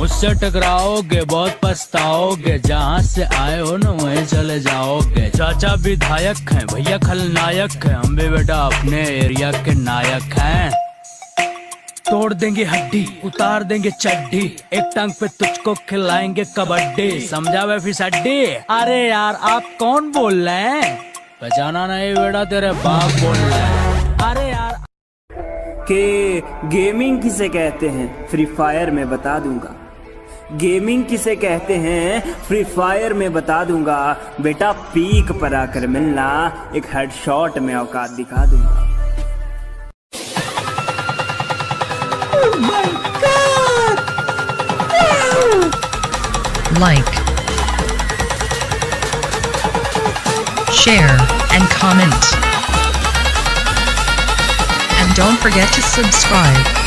मुझसे टकराओगे बहुत पछताओगे, जहाँ से आए हो ना वहीं चले जाओगे। चाचा विधायक हैं, भैया खलनायक हैं, हम भी बेटा अपने एरिया के नायक हैं। तोड़ देंगे हड्डी, उतार देंगे चड्डी, एक टांग पे तुझको खिलाएंगे कबड्डी। समझा वे फिसड्डी? अरे यार आप कौन बोल रहे हैं? पहचाना नहीं बेटा, तेरे बाप बोल रहे हैं। अरे यार के गेमिंग किसे कहते हैं फ्री फायर में बता दूंगा। गेमिंग किसे कहते हैं फ्री फायर में बता दूंगा। बेटा पीक पर आकर मिलना, एक हेडशॉट में औकात दिखा दूंगा। Oh my God! No! Like, share, and comment. And don't forget to subscribe.